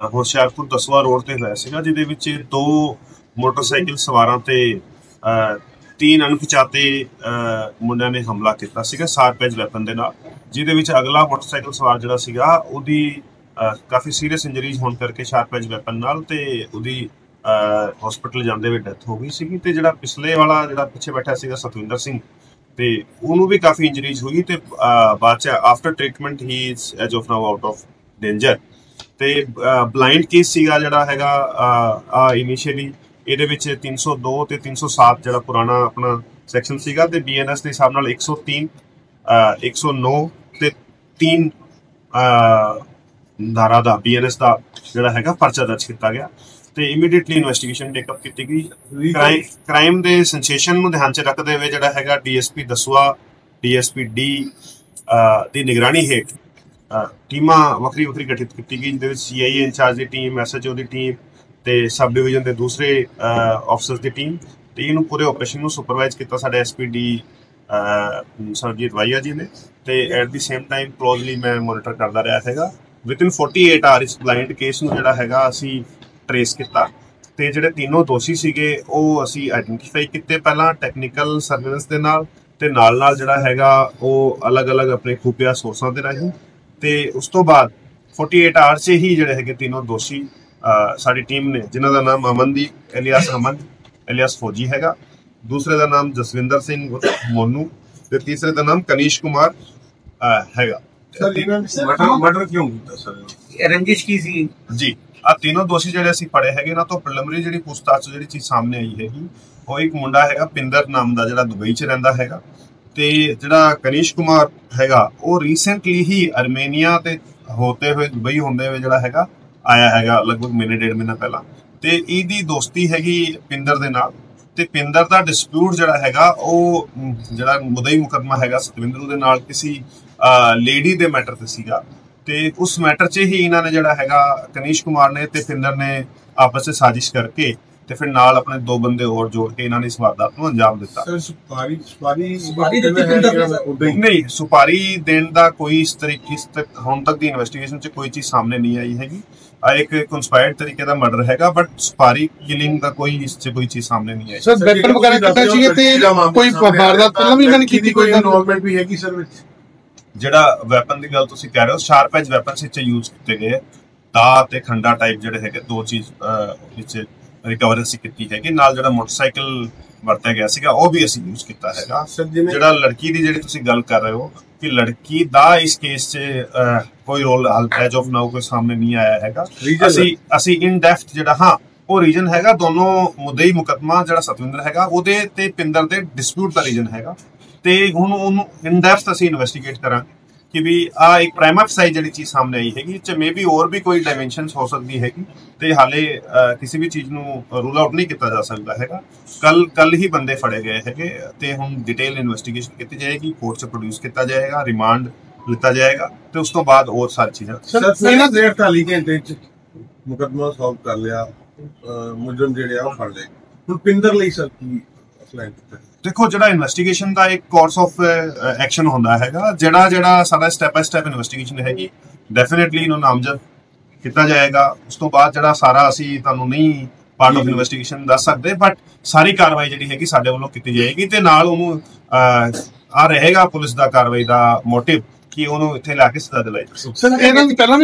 Hoshiarpur ਦਸਵਾ road ਤੇ ਹੋਇਆ ਸੀਗਾ, ਜਿਹਦੇ ਵਿੱਚ 2 ਮੋਟਰਸਾਈਕਲ ਸਵਾਰਾਂ ਤੇ 3 ਅਣਪਛਾਤੇ ਮੁੰਡਿਆਂ ਨੇ ਹਮਲਾ ਕੀਤਾ ਸੀਗਾ ਸ਼ਾਰਪ-ਐਜ ਵੈਪਨ ਦੇ ਨਾਲ, ਜਿਹਦੇ ਵਿੱਚ ਅਗਲਾ ਮੋਟਰਸਾਈਕਲ ਸਵਾਰ ਜਿਹੜਾ ਸੀਗਾ ਉਹਦੀ ਕਾਫੀ ਸੀਰੀਅਸ ਇੰਜਰੀਜ਼ ਹੋਣ ਕਰਕੇ ਸ਼ਾਰਪ-ਐਜ ਵੈਪਨ ਨਾਲ ਤੇ ਉਹਦੀ ਹਸਪੀਟਲ ਜਾਂਦੇ ਹੋਏ ਡੈਥ ਹੋ ਗਈ ਸੀਗੀ। ਤੇ ਜਿਹੜਾ ਪਿਛਲੇ ਵਾਲਾ ਜਿਹੜਾ ਪਿੱਛੇ ਬੈਠਾ ਸੀਗਾ ਸਤਵਿੰਦਰ ਸਿੰਘ, ਤੇ ਉਹਨੂੰ ਵੀ ਕਾਫੀ ਇੰਜਰੀਜ਼ ਹੋਈ ਤੇ ਬਾਅਦ ਚ after treatment he is as of now out of danger. ਤੇ ਬਲਾਈਂਡ ਕੇਸ ਸੀਗਾ ਜਿਹੜਾ ਹੈਗਾ ਇਨੀਸ਼ੀਅਲੀ ਇਹਦੇ ਵਿੱਚ 302 ਤੇ 307 ਜਿਹੜਾ ਪੁਰਾਣਾ ਆਪਣਾ ਸੈਕਸ਼ਨ ਸੀਗਾ, ਤੇ BNS ਦੇ ਹਿਸਾਬ ਨਾਲ 103 109 ਤੇ 3 ਧਾਰਾ ਦਾ BNS ਦਾ ਜਿਹੜਾ ਹੈਗਾ ਪਰਚਾ ਦਰਜ ਕੀਤਾ ਗਿਆ ਤੇ ਇਮੀਡੀਏਟਲੀ ਇਨਵੈਸਟੀਗੇਸ਼ਨ ਟੇਕਅਪ ਕੀਤੀ ਗਈ। ਕ੍ਰਾਈਮ ਦੇ ਸੈਂਸੇਸ਼ਨ ਨੂੰ ਧਿਆਨ 'ਚ ਰੱਖਦੇ ਹੋਏ ਜਿਹੜਾ ਹੈਗਾ DSP ਦਸੂਆ, DSP D ਦੀ ਨਿਗਰਾਨੀ ਹੇਠ ਟੀਮਾਂ ਵੱਖਰੀ ਗਠਿਤ ਕੀਤੀ ਗਈ, ਜਿਹਦੇ ਵਿੱਚ CIA ਇੰਚਾਰਜ ਦੀ ਟੀਮ, SHO ਦੀ ਟੀਮ ਤੇ ਸਬ ਡਿਵੀਜ਼ਨ ਦੇ ਦੂਸਰੇ ਆਫਸਰਸ ਦੀ ਟੀਮ, ਤੇ ਇਹਨੂੰ ਪੂਰੇ ਆਪਰੇਸ਼ਨ ਨੂੰ ਸੁਪਰਵਾਈਜ਼ ਕੀਤਾ ਸਾਡੇ SPD ਸਰਜੀਤ ਵਾਈਆ ਜੀ ਨੇ। ਤੇ at the same time closely ਮੈਂ ਮੋਨੀਟਰ ਕਰਦਾ ਰਿਹਾ ਹੈਗਾ। ਵਿਦਿਨ 48 ਆਵਰ ਇਸ ਬਲਾਈਂਡ ਕੇਸ ਨੂੰ ਜਿਹੜਾ ਹੈਗਾ ਅਸੀਂ ਟਰੇਸ ਕੀਤਾ ਤੇ ਜਿਹੜੇ ਤਿੰਨੋਂ ਦੋਸ਼ੀ ਸੀਗੇ ਉਹ ਅਸੀਂ ਆਈਡੈਂਟੀਫਾਈ ਕੀਤੇ ਪਹਿਲਾਂ ਟੈਕਨੀਕਲ ਸਰਵੇਲੈਂਸ ਦੇ ਨਾਲ, ਤੇ ਨਾਲ ਜਿਹੜਾ ਹੈਗਾ ਉਹ ਅਲੱਗ-ਅਲੱਗ ਆਪਣੇ ਖੂਫੀਆ ਸੋਰਸਾਂ ਦੇ ਰਾਹੀਂ। ਤੇ ਉਸ ਤੋਂ ਬਾਅਦ 48 ਆਵਰ 'ਚ ਹੀ ਜਿਹੜੇ ਹੈਗੇ ਤਿੰਨੋਂ ਦੋਸ਼ੀ ਸਾਡੀ ਟੀਮ ਨੇ, ਜਿਨ੍ਹਾਂ ਦਾ ਨਾਮ ਅਮਨਦੀਪ ਅਮਨ ਐਲੀਆਸ ਫੌਜੀ ਹੈਗਾ, ਦੂਸਰੇ ਦਾ ਨਾਮ ਜਸਵਿੰਦਰ ਸਿੰਘ ਮੋਨੂ, ਤੇ ਤੀਸਰੇ ਦਾ ਨਾਮ ਕਨੀਸ਼ ਕੁਮਾਰ ਹੈਗਾ। ਮਰਡਰ ਕਿਉਂ ਕੀਤਾ ਸਰ? ਰੰਜਿਸ਼ ਕੀ ਸੀ ਜੀ? ਆ ਤਿੰਨੋਂ ਦੋਸ਼ੀ ਜਿਹੜੇ ਅਸੀਂ ਫੜੇ ਹੈਗੇ ਇਹਨਾਂ ਤੋਂ ਪ੍ਰੀਲਿਮਿਨਰੀ ਜਿਹੜੀ ਪੁੱਛਤਾਛ ਜਿਹੜੀ ਚੀਜ਼ ਸਾਹਮਣੇ ਆਈ ਹੈਗੀ ਉਹ ਇੱਕ ਮੁੰਡਾ ਹੈਗਾ ਪਿੰਦਰ ਨਾਮ ਦਾ ਜਿਹੜਾ ਦੁਬਈ 'ਚ ਰਹਿੰਦਾ ਹੈਗਾ, ਤੇ ਜਿਹੜਾ ਕਨੀਸ਼ ਕੁਮਾਰ ਹੈਗਾ ਉਹ ਰੀਸੈਂਟਲੀ ਹੀ ਅਰਮੇਨੀਆ ਤੇ ਹੋਤੇ ਹੋਏ ਦੁਬਈ ਹੁੰਦੇ ਹੋਏ ਜਿਹੜਾ ਹੈਗਾ ਆਇਆ ਹੈਗਾ ਲਗਭਗ ਮਹੀਨੇ 1.5 ਮਹੀਨਾ ਪਹਿਲਾਂ। ਤੇ ਇਹਦੀ ਦੋਸਤੀ ਹੈਗੀ ਪਿੰਦਰ ਦੇ ਨਾਲ, ਤੇ ਪਿੰਦਰ ਦਾ ਡਿਸਪਿਊਟ ਜਿਹੜਾ ਹੈਗਾ ਉਹ ਜਿਹੜਾ ਮੁਦਈ ਮੁਕੱਦਮਾ ਹੈਗਾ ਸਤਵਿੰਦਰ ਦੇ ਨਾਲ ਕਿਸੇ ਲੇਡੀ ਦੇ ਮੈਟਰ ਤੇ ਸੀਗਾ, ਤੇ ਉਸ ਮੈਟਰ 'ਚ ਹੀ ਇਹਨਾਂ ਨੇ ਜਿਹੜਾ ਹੈਗਾ ਕਨੀਸ਼ ਕੁਮਾਰ ਨੇ ਤੇ ਪਿੰਦਰ ਨੇ ਆਪਸ 'ਚ ਸਾਜ਼ਿਸ਼ ਕਰਕੇ ਤੇ ਫਿਰ ਨਾਲ ਆਪਣੇ 2 ਬੰਦੇ ਹੋਰ ਜੋੜ ਕੇ ਇਹਨਾਂ ਨੇ ਇਸ ਵਾਰਦਾਤ ਨੂੰ ਅੰਜਾਮ ਦਿੱਤਾ। ਨਹੀਂ, ਸੁਪਾਰੀ ਦੇਣ ਦਾ ਕੋਈ ਇਸ ਤਰੀਕੇ ਹੁਣ ਤੱਕ ਦੀ ਇਨਵੈਸਟੀਗੇਸ਼ਨ 'ਚ ਕੋਈ ਚੀਜ਼ ਸਾਹਮਣੇ ਨਹੀਂ ਆਈ ਹੈਗੀ। ਇੱਕ ਕੰਸਪਾਇਰਡ ਤਰੀਕੇ ਦਾ ਮਰਡਰ ਹੈਗਾ, ਬਟ ਸੁਪਾਰੀ ਕਿਲਿੰਗ ਦਾ ਕੋਈ ਇਸ 'ਚ ਕੋਈ ਚੀਜ਼ ਸਾਹਮਣੇ ਨਹੀਂ ਆਈ। ਸਰ ਵੈਪਨ ਵਗੈਰਾ ਕਿੱਦਾਂ ਸੀ ਤੇ ਕੋਈ ਵਾਰਦਾਤ ਪਹਿਲਾਂ ਵੀ ਇਹਨਾਂ ਨੇ ਕੀਤੀ, ਕੋਈ ਇਨਵੋਲਵਮੈਂਟ ਵੀ ਹੈਗੀ ਸਰ ਵਿੱਚ? ਜਿਹੜਾ ਵੈਪਨ ਦੀ ਗੱਲ ਤੁਸੀਂ ਕਹਿ ਰਹੇ ਹੋ, ਸ਼ਾਰਪ-ਐਜ ਵੈਪਨਸ ਵਿੱਚ ਯੂਜ਼ ਕੀਤੇ ਗਏ ਦਾ ਤੇ ਖੰਡਾ ਟਾਈਪ ਜਿਹੜੇ ਹੈਗੇ 2 ਚੀਜ਼ ਵਿੱਚ ਰਿਕਵਰ ਅਸੀਂ ਕੀਤੀ ਹੈਗੀ। ਨਾਲ ਜਿਹੜਾ ਮੋਟਰਸਾਈਕਲ ਵਰਤਿਆ ਗਿਆ ਸੀਗਾ ਉਹ ਵੀ ਅਸੀਂ ਯੂਜ਼ ਕੀਤਾ ਹੈਗਾ। ਜਿਹੜਾ ਲੜਕੀ ਦੀ ਜਿਹੜੀ ਤੁਸੀਂ ਗੱਲ ਕਰ ਰਹੇ ਹੋ ਕਿ ਲੜਕੀ ਦਾ ਇਸ ਕੇਸ 'ਚ ਕੋਈ ਰੋਲ ਐਜ ਆਫ ਨਾਓ ਕੋਈ ਸਾਹਮਣੇ ਨਹੀਂ ਆਇਆ ਹੈਗਾ। ਅਸੀਂ ਇਨ ਡੈਪਥ ਜਿਹੜਾ ਉਹ ਰੀਜਨ ਹੈਗਾ ਦੋਨੋਂ ਮੁੱਦਈ ਮੁਕੱਦਮਾ ਜਿਹੜਾ ਸਤਵਿੰਦਰ ਹੈਗਾ ਉਹਦੇ ਤੇ ਪਿੰਦਰ ਦੇ ਡਿਸਪਿਊਟ ਦਾ ਰੀਜਨ ਹੈਗਾ, ਤੇ ਹੁਣ ਉਹਨੂੰ ਇਨ ਡੈਪਥ ਅਸੀਂ ਇਨਵੈਸਟੀਗੇਟ ਕਰਾਂਗੇ ਕਿ ਵੀ ਆ ਇੱਕ ਪ੍ਰਾਈਮਾ ਫਸਾਈ ਜਿਹੜੀ ਚੀਜ਼ ਸਾਹਮਣੇ ਆਈ ਹੈਗੀ ਚ ਮੇ ਬੀ ਹੋਰ ਵੀ ਕੋਈ ਡਾਇਮੈਂਸ਼ਨਸ ਹੋ ਸਕਦੀ ਹੈਗੀ, ਤੇ ਹਾਲੇ ਕਿਸੇ ਵੀ ਚੀਜ਼ ਨੂੰ ਰੂਲ ਆਊਟ ਨਹੀਂ ਕੀਤਾ ਜਾ ਸਕਦਾ ਹੈਗਾ। ਕੱਲ ਹੀ ਬੰਦੇ ਫੜੇ ਗਏ ਹੈਗੇ ਤੇ ਹੁਣ ਡਿਟੇਲ ਇਨਵੈਸਟੀਗੇਸ਼ਨ ਕੀਤੀ ਜਾਏਗੀ, ਕੋਰਟ 'ਚ ਪ੍ਰੋਡਿਊਸ ਕੀਤਾ ਜਾਏਗਾ, ਰਿਮਾਂਡ ਲਿੱਤਾ ਜਾਏਗਾ ਤੇ ਉਸ ਤੋਂ ਬਾਅਦ ਹੋਰ ਸਾਰੀ ਚੀਜ਼ਾਂ। ਇਹਨਾਂ 48 ਘੰਟੇ 'ਚ ਮੁਕੱਦਮਾ ਸੋਲਵ ਕਰ ਲਿਆ, ਮੁਜਰਮ ਜਿਹੜੇ ਆ ਉਹ ਫੜ ਲਏ, ਹੁਣ ਪਿੰਦਰ ਲਈ ਸਰ ਕੀ ਪਲਾਨ ਕੀਤਾ? ਦੇਖੋ, ਜਿਹੜਾ ਇਨਵੈਸਟੀਗੇਸ਼ਨ ਦਾ ਇੱਕ ਕੋਰਸ ਆਫ ਐਕਸ਼ਨ ਹੁੰਦਾ ਹੈਗਾ, ਜਿਹੜਾ ਸਾਡਾ ਸਟੈਪ ਬਾਈ ਸਟੈਪ ਇਨਵੈਸਟੀਗੇਸ਼ਨ ਹੈਗੀ, ਡੈਫੀਨੇਟਲੀ ਇਹਨੂੰ ਨਾਮਜ਼ਦ ਕੀਤਾ ਜਾਏਗਾ। ਉਸ ਤੋਂ ਬਾਅਦ ਜਿਹੜਾ ਸਾਰਾ ਅਸੀਂ ਤੁਹਾਨੂੰ ਨਹੀਂ ਪਾਰਟ ਆਫ ਇਨਵੈਸਟੀਗੇਸ਼ਨ ਦੱਸ ਸਕਦੇ, ਬਟ ਸਾਰੀ ਕਾਰਵਾਈ ਜਿਹੜੀ ਹੈਗੀ ਸਾਡੇ ਵੱਲੋਂ ਕੀਤੀ ਜਾਏਗੀ, ਤੇ ਨਾਲ ਉਹਨੂੰ ਆ ਰਹੇਗਾ ਪੁਲਿਸ ਦਾ ਕਾਰਵਾਈ ਦਾ ਮੋਟਿਵ ਕਿ ਉਹਨੂੰ ਇੱਥੇ ਲਾ ਕੇ ਸਜ਼ਾ ਦਿਲਾਈ ਜਾਵੇ। ਸਰ ਇਹਨਾਂ ਦੀ ਪਹਿਲਾਂ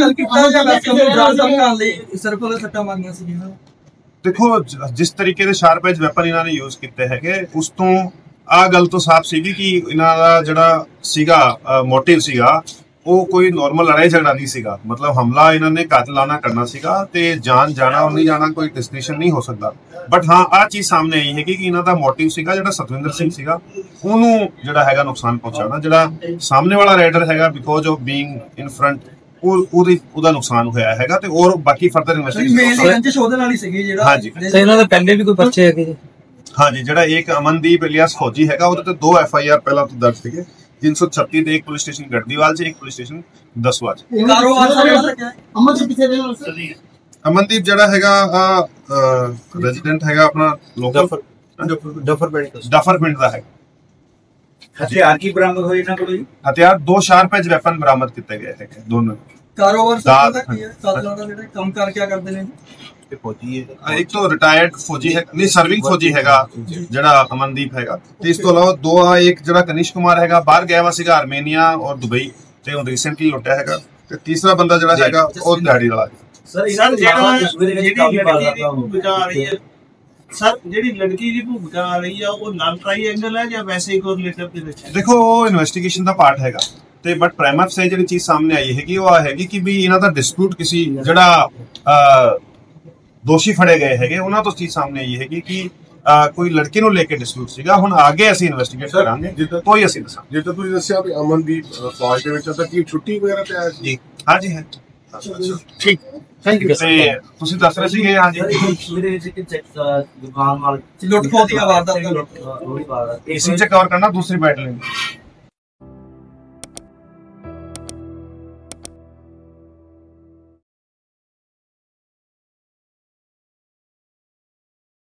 ਵੀ ਦੇਖੋ, ਜਿਸ ਤਰੀਕੇ ਦੇ ਸ਼ਾਰਪ-ਐਜ ਵੈਪਨ ਇਹਨਾਂ ਨੇ ਯੂਜ਼ ਕੀਤੇ ਹੈਗੇ, ਉਸ ਤੋਂ ਆਹ ਗੱਲ ਤੋਂ ਸਾਫ਼ ਸੀਗੀ ਕਿ ਇਹਨਾਂ ਦਾ ਜਿਹੜਾ ਸੀਗਾ ਮੋਟਿਵ ਸੀਗਾ ਉਹ ਕੋਈ ਨਾਰਮਲ ਲੜਾਈ ਝਗੜਾ ਨਹੀਂ ਸੀਗਾ। ਮਤਲਬ ਹਮਲਾ ਇਹਨਾਂ ਨੇ ਕਾਤਲਾਨਾ ਕਰਨਾ ਸੀਗਾ, ਤੇ ਜਾਨ ਜਾਣਾ ਔਰ ਨਹੀਂ ਜਾਣਾ ਕੋਈ ਡਿਸਕ੍ਰਿਸ਼ਨ ਨਹੀਂ ਹੋ ਸਕਦਾ। ਬਟ ਹਾਂ, ਆਹ ਚੀਜ਼ ਸਾਹਮਣੇ ਆਈ ਹੈਗੀ ਕਿ ਇਹਨਾਂ ਦਾ ਮੋਟਿਵ ਸੀਗਾ ਜਿਹੜਾ ਸਤਵਿੰਦਰ ਸਿੰਘ ਸੀਗਾ ਉਹਨੂੰ ਜਿਹੜਾ ਹੈਗਾ ਨੁਕਸਾਨ ਪਹੁੰਚਾਉਣਾ। ਜਿਹੜਾ ਸਾਹਮਣੇ ਵਾਲਾ ਰਾਈਡਰ ਹੈਗਾ because of being in front ਉਹਦਾ ਨੁਕਸਾਨ ਹੋਇਆ ਹੈਗਾ, ਤੇ ਹੋਰ ਬਾਕੀ ਫਰਦਰ ਇਨਵੈਸਟੀਗੇਸ਼ਨ ਉਹਦੇ ਨਾਲ ਹੀ ਸੀਗੀ। ਜਿਹੜਾ ਹਾਂਜੀ, ਇਹਨਾਂ ਦੇ ਪਹਿਲੇ ਵੀ ਕੋਈ ਪਰਚੇ ਹੈਗੇ? ਹਾਂਜੀ, ਜਿਹੜਾ ਇੱਕ ਅਮਨਦੀਪ ਇਲੀਆਸ ਫੌਜੀ ਹੈਗਾ ਉਹਦੇ ਤੇ 2 FIR ਪਹਿਲਾਂ ਤੋਂ ਦਰਜ ਸੀਗੇ, 336 ਤੇ ਇੱਕ ਪੁਲਿਸ ਸਟੇਸ਼ਨ ਗੜਦੀਵਾਲ 'ਚ, ਇੱਕ ਪੁਲਿਸ ਸਟੇਸ਼ਨ ਦਸਵਾ 'ਚ। ਅਮਨਦੀਪ ਜਿਹੜਾ ਹੈਗਾ ਰੈਜ਼ੀਡੈਂਟ ਹੈਗਾ ਆਪਣਾ ਲੋਕਲ ਡਫਰ ਪਿੰਡ ਦਾ ਹੈ। ਹਥਿਆਰ ਕੀ ਬਰਾਮਦ ਹੋਏ ਇਹਨਾਂ ਕੋਲ? ਹਥਿਆਰ 2 ਸ਼ਾਰਪ-ਐਜ ਵੈਪਨ ਬਰਾਮਦ ਕੀਤੇ ਗਏ ਹੈਗੇ ਦੋਨੋਂ। ਕਾਰੋਬਾਰ ਦਾਲ- ਦਾ ਕੀ ਹੈ? ਸਾਧਨਾਂ ਦਾ ਜਿਹੜਾ ਕੰਮ ਕਰ ਕਿਆ ਕਰਦੇ ਨੇ? ਇੱਕ ਤਾਂ ਰਿਟਾਇਰਡ ਫੌਜੀ ਹੈ, ਨਹੀਂ ਸਰਵਿੰਗ ਫੌਜੀ ਹੈਗਾ ਜਿਹੜਾ ਅਮਨਦੀਪ ਹੈਗਾ, ਤੇ ਇਸ ਤੋਂ ਇਲਾਵਾ ਦੋ ਆ, ਇੱਕ ਜਿਹੜਾ ਕਨਿਸ਼ ਕੁਮਾਰ ਹੈਗਾ ਬਾਹਰ ਗਿਆ ਵਾ ਸੀਗਾ ਆਰਮੇਨੀਆ ਔਰ ਦੁਬਈ, ਤੇ ਹੁਣ ਰੀਸੈਂਟਲੀ ਲੁੱਟਿਆ ਹੈਗਾ, ਤੇ ਤੀਸਰਾ ਬੰਦਾ ਜਿਹੜਾ ਹੈਗਾ ਉਹ ਦਿਹਾੜੀ ਵਾਲਾ। ਸਰ ਜਿਹੜਾ ਜਿਹੜੀ ਲੜਕੀ ਦੀ ਭੂਮਿਕਾ ਆ ਰਹੀ ਹੈ, ਸਰ ਜਿਹੜੀ ਲੜਕੀ ਦੀ ਭੂਮਿਕਾ ਆ ਰਹੀ ਆ ਉਹ ਨਨ ਟ੍ਰਾਈਐਂਗਲ ਹੈ ਜਾਂ ਵੈਸੇ ਹੀ ਕੋਈ ਰਿਲੇਟਿਵ ਦੇ ਵਿੱਚ ਹੈ? ਦੇਖੋ ਉਹ ਇਨਵੈਸਟੀਗੇਸ਼ਨ ਦਾ ਪਾਰਟ ਹੈਗਾ, ਤੇ ਬਟ ਪ੍ਰਾਈਮਰ ਸੇ ਜਿਹੜੀ ਚੀਜ਼ ਸਾਹਮਣੇ ਆਈ ਹੈਗੀ ਉਹ ਆ ਹੈਗੀ ਕਿ ਵੀ ਇਹਨਾਂ ਦਾ ਡਿਸਪਿਊਟ ਕਿਸੇ ਜਿਹੜਾ ਦੋਸ਼ੀ ਫੜੇ ਗਏ ਹੈਗੇ ਉਹਨਾਂ ਤੋਂ ਚੀਜ਼ ਸਾਹਮਣੇ ਆਈ ਹੈਗੀ ਕਿ ਕੋਈ ਲੜਕੀ ਨੂੰ ਲੈ ਕੇ ਡਿਸਪਿਊਟ ਸੀਗਾ। ਹੁਣ ਅੱਗੇ ਅਸੀਂ ਇਨਵੈਸਟੀਗੇਟ ਕਰਾਂਗੇ, ਕੋਈ ਅਸੀਂ ਦੱਸਾਂਗੇ। ਜਿੱਦਾਂ ਤੁਸੀਂ ਦੱਸਿਆ ਵੀ ਅਮਨਦੀਪ ਫੌਜ ਦੇ ਵਿੱਚ ਤਾਂ ਕੀ ਛੁੱਟੀ ਵਗੈਰਾ ਤੇ ਆਇਆ ਸੀ? ਜੀ ਹਾਂਜੀ ਹੈ, ਠੀਕ, ਥੈਂਕ ਯੂ। ਤੇ ਤੁਸੀਂ ਦੱਸ ਰਹੇ ਸੀਗੇ ਹਾਂਜੀ ਮੇਰੇ ਵਿੱਚ ਕਿ ਚੈੱਕ ਦੁਕਾਨ ਮਾਲਕ ਲੁੱਟ ਖੋਹ ਦੀਆਂ ਵਾਰਦਾਤਾਂ ਲੋਹੜੀ ਵਾਰਦਾਤ ਇਸੇ ਚ ਕਵਰ ਕਰਨਾ ਦੂਸਰੀ ਬੈਟਲ